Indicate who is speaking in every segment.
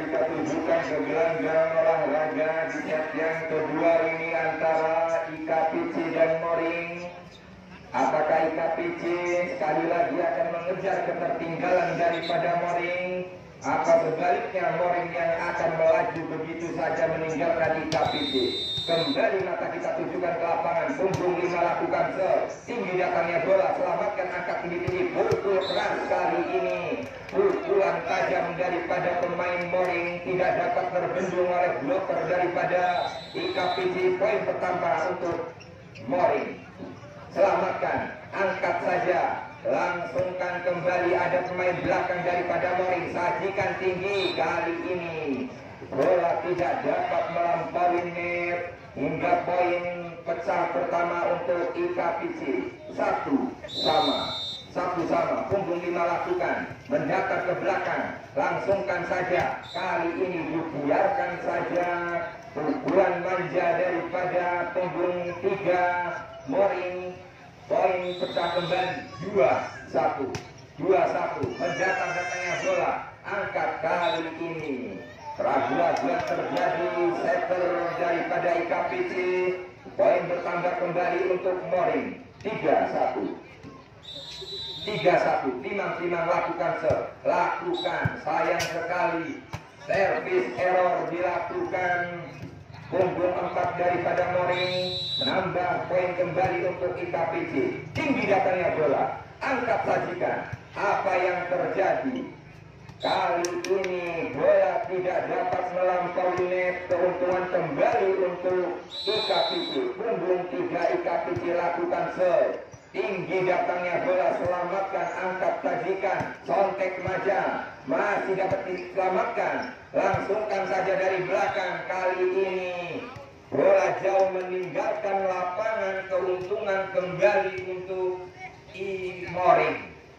Speaker 1: kita tunjukkan ke gelanggang olahraga di set yang kedua ini antara IKPC dan Moring. Apakah IKPC sekali lagi akan mengejar ketertinggalan daripada Moring? Apa sebaliknya Moring yang akan melaju begitu saja meninggalkan IKPC? Kembali mata kita tujukan ke lapangan. Punggung 5 lakukan tinggi datangnya bola. Selamatkan angkat tinggi-tinggi. Pukul keras kali ini. Pukulan tajam daripada pemain Moring tidak dapat terbendung oleh bloker daripada IKPC. Poin bertambah untuk Moring. Selamatkan, angkat saja, langsungkan kembali. Ada pemain belakang daripada Moring. Sajikan tinggi kali ini. Bola tidak dapat melampaui net. Hingga poin pecah pertama untuk IKPC. Satu sama. Punggung 5 lakukan. Mendatar ke belakang. Langsungkan saja. Kali ini dibiarkan saja. Pukulan manja daripada punggung 3 Moring. Poin pecah kembali. 2-1. Mendatang-datangnya bola. Angkat kali ini. Keraguan terjadi. Setter daripada IKPC. Poin bertambah kembali untuk Moring. 3-1. Timang lakukan sayang sekali. Servis error dilakukan. Punggung 4 daripada Moring. Menambah poin kembali untuk IKPC. Tinggi datangnya bola. Angkat sajikan. Apa yang terjadi? Kali ini bola tidak dapat melampaui net. Keuntungan kembali untuk IKPC. Punggung 3 IKPC lakukan tinggi datangnya bola. Selamatkan, angkat sajikan. Sontek Maja masih dapat diselamatkan. Langsungkan saja dari belakang. Kali ini bola jauh meninggalkan lapangan. Keuntungan kembali untuk Moring.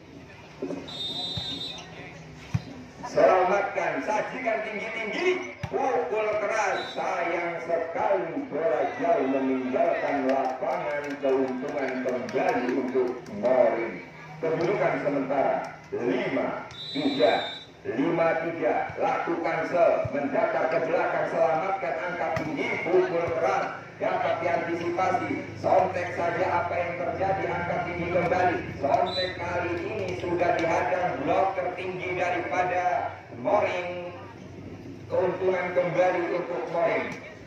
Speaker 1: Selamatkan, sajikan tinggi-tinggi. Pukul keras. Sayang sekali bola jauh meninggalkan lapangan. Keuntungan kembali untuk Moring. Kedudukan sementara 5-3. Lakukan mendatar ke belakang. Selamatkan, angkat tinggi. Pukul keras dapat diantisipasi. Sontek saja apa yang terjadi. Angkat tinggi kembali. Sontek kali ini sudah dihadang blok tertinggi daripada Moring. Keuntungan kembali untuk Moring.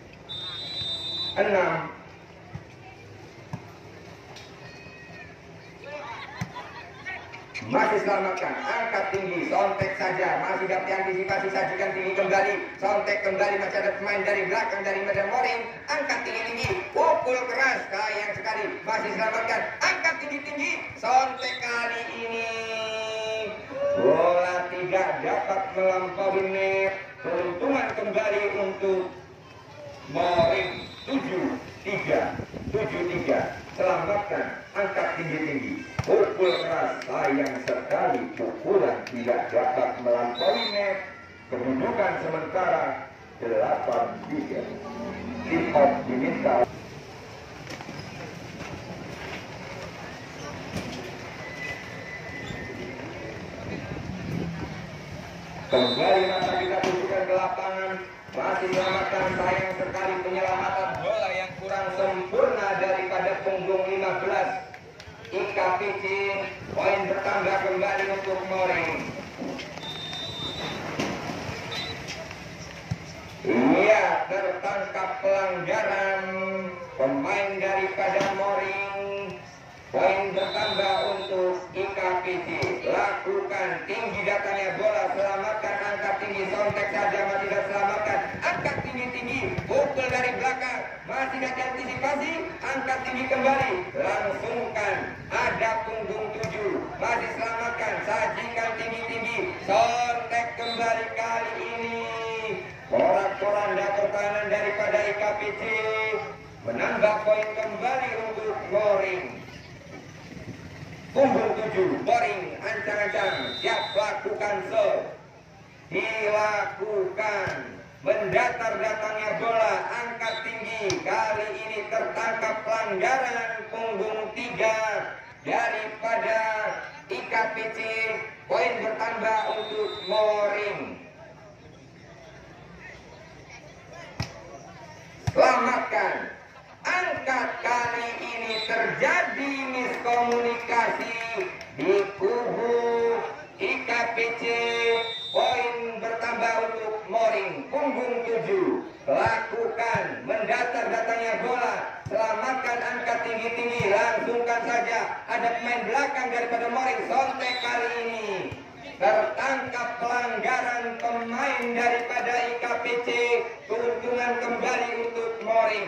Speaker 1: 6. Masih selamatkan, angkat tinggi, sontek saja, masih dapat diantisipasi, sajikan tinggi kembali, sontek kembali, masih ada pemain dari belakang dari Medan Moring, angkat tinggi-tinggi, pukul keras, sayang sekali, masih selamatkan, angkat tinggi-tinggi, sontek kali ini, bola tidak dapat melampaui net. Keuntungan kembali untuk Moring. 7-3. Selamatkan, angkat tinggi-tinggi, pukul keras. Sayang sekali pukulan tidak dapat melampaui net. Kedudukan sementara 8-3. Tip off diminta. Kembali mata kita tunjukkan ke lapangan. Masih selamatkan, sayang sekali penyelamatan bola yang kurang sempurna daripada punggung 15 IKPC. Poin bertambah kembali untuk Moring. Iya, tertangkap pelanggaran pemain daripada Moring. Poin bertambah untuk IKPC. Lakukan, tinggi datangnya bola. Selamatkan, angkat tinggi, sontek saja masih tidak selamatkan. Angkat tinggi-tinggi, pukul dari belakang. Masih tidak diantisipasi, angkat tinggi kembali. Langsungkan, ada punggung 7. Masih selamatkan, sajikan tinggi-tinggi. Sontek kembali kali ini. Porak-poranda pertahanan daripada IKPC. Menambah poin kembali untuk Moring. Punggung 7, Moring, ancang-ancang, siap lakukan dilakukan. Mendatar datangnya bola, angkat tinggi. Kali ini tertangkap pelanggaran punggung 3 daripada IKPC. Poin bertambah untuk Moring. punggung 7, lakukan mendatar datangnya bola, selamatkan, angkat tinggi-tinggi, langsungkan saja. Ada pemain belakang daripada Moring, sontek kali ini tertangkap pelanggaran pemain daripada IKPC, keuntungan kembali untuk Moring.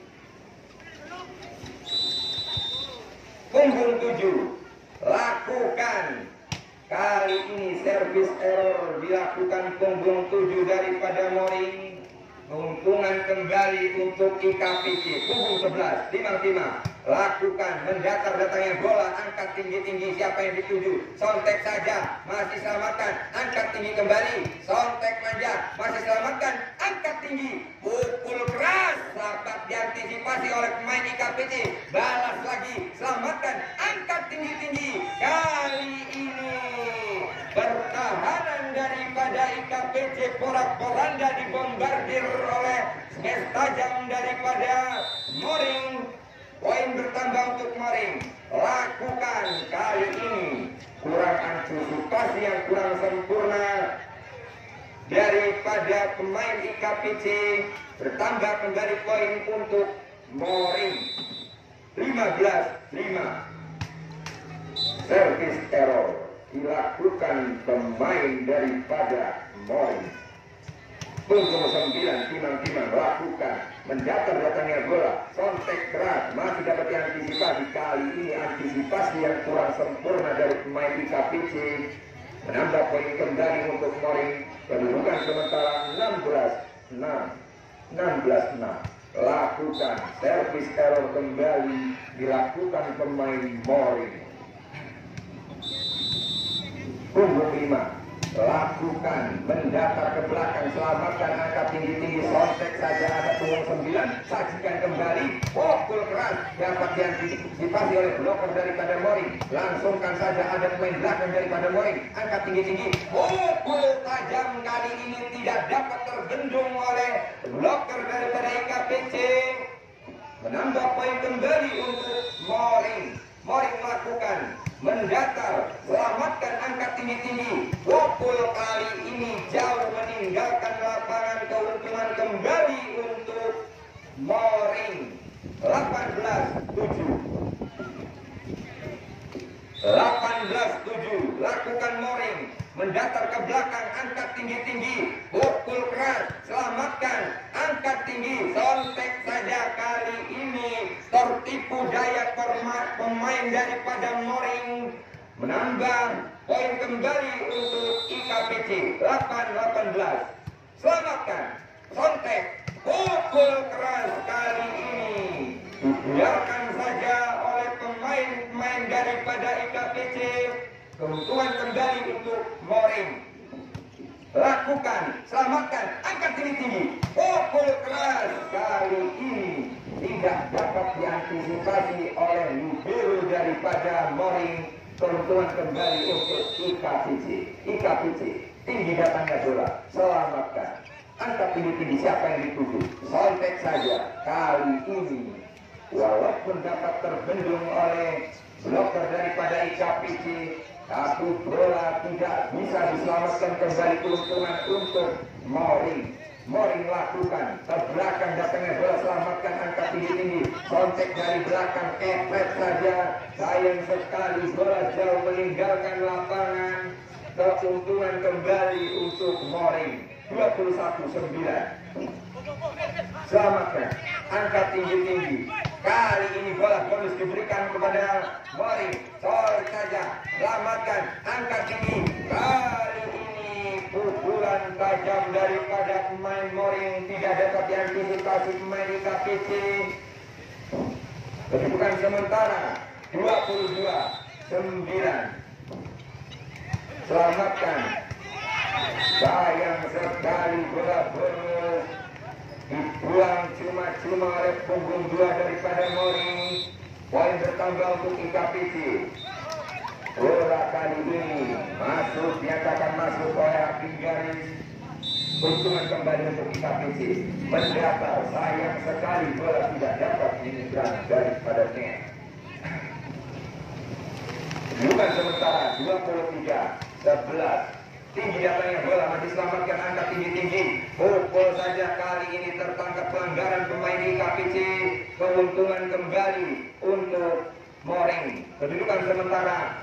Speaker 1: Punggung 7, lakukan. Kali ini servis error dilakukan punggung 7 daripada Moring. Keuntungan kembali untuk IKPC. Punggung 11, Timang-Timang. Lakukan mendatar datangnya bola, angkat tinggi-tinggi, siapa yang dituju, sontek saja, masih selamatkan, angkat tinggi kembali, sontek manja, masih selamatkan, angkat tinggi, pukul keras, dapat diantisipasi oleh pemain IKPC, balas lagi, selamatkan, angkat tinggi-tinggi. Kali ini pertahanan daripada IKPC porak-poranda dibombardir oleh smash tajam daripada Moring. Poin bertambah untuk Moring. Lakukan kali ini kurang antisipasi yang kurang sempurna daripada pemain IKPC. Bertambah kembali poin untuk Moring. 15-5. Service error dilakukan pemain daripada Moring. Punggung 9, Timang-Timang lakukan mendatar datangnya bola, sontek keras, masih dapat diantisipasi. Kali ini antisipasi yang kurang sempurna dari pemain IKPC, menambah poin kembali untuk Moring. Kedudukan sementara 16-6. Lakukan servis error kembali dilakukan pemain Moring. Punggung 5, lakukan mendatar ke belakang, selamatkan, angkat tinggi-tinggi, sontek saja. Ada punggung 9, sajikan kembali, pukul keras, dapat diantisipasi oleh bloker daripada Moring. Langsungkan saja, ada pemain belakang daripada Moring, angkat tinggi-tinggi, pukul tajam. Kali ini tidak dapat terbendung oleh bloker daripada IKPC. Menambah poin kembali untuk Moring. Moring melakukan mendatar, selamatkan, angkat tinggi-tinggi, pukul kali ini jauh meninggalkan lapangan. Keuntungan kembali untuk Moring. 18-7. Lakukan Moring mendatar ke belakang, angkat tinggi-tinggi, pukul keras, selamatkan, angkat tinggi, sontek saja. Kali ini tertipu daya pemain daripada Moring. Menambah poin kembali untuk IKPC. 8-18. Selamatkan, sontek, pukul keras. Kali ini dibiarkan saja oleh pemain-pemain daripada IKPC. Keuntungan kembali untuk Moring. Lakukan, selamatkan, angkat tinggi-tinggi, pukul keras. Kali ini tidak dapat diantisipasi oleh libero daripada Moring. Keuntungan kembali untuk IKPC. Tinggi datangnya bola, selamatkan, angkat tinggi-tinggi, siapa yang dituju, sontek saja. Kali ini walaupun dapat terbendung oleh bloker daripada IKPC, tapi bola tidak bisa diselamatkan kembali. Keuntungan untuk Moring. Moring lakukan ke belakang, datangnya bola, selamatkan, angkat tinggi-tinggi, sontek dari belakang, kepret saja. Sayang sekali bola jauh meninggalkan lapangan. Keuntungan kembali untuk Moring. 21-9. Selamatkan, angkat tinggi-tinggi. Kali ini bola bonus diberikan kepada Moring. Sorry saja, selamatkan, angkat tinggi. Kali ini pukulan tajam daripada pemain Moring tidak dapat diantisipasi pemain IKPC. Kedudukan sementara 22-9. Selamatkan. Sayang sekali bola bonus dibuang cuma-cuma oleh punggung 2 daripada Moring. Poin bertambah untuk IKPC. Bola kali ini masuk, dinyatakan masuk oleh hakim garis. Keuntungan kembali untuk IKPC. Mendatar, sayang sekali bola tidak dapat dinyebrang daripada net. Kedudukan sementara 23-11. tinggi datangnya bola, masih selamatkan angkat tinggi-tinggi. Pukul saja, kali ini tertangkap pelanggaran pemain IKPC. Keuntungan kembali untuk Moring. Kedudukan sementara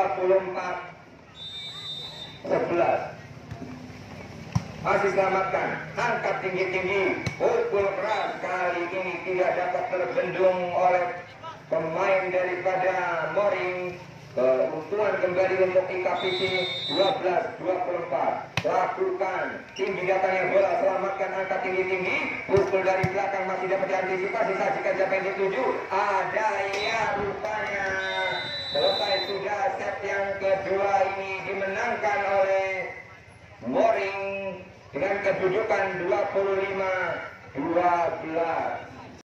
Speaker 1: 24-11. Masih selamatkan, angkat tinggi-tinggi, pukul keras, kali ini tidak dapat terbendung oleh pemain daripada Moring. Keuntungan kembali untuk IKPC 12-24. Lakukan tinggi datangnya bola, selamatkan angkat tinggi-tinggi. Pukul dari belakang masih dapat diantisipasi. Saksikan siapa yang dituju. Ada ya, rupanya selesai sudah. Set yang kedua ini dimenangkan oleh Moring dengan kedudukan 25-12.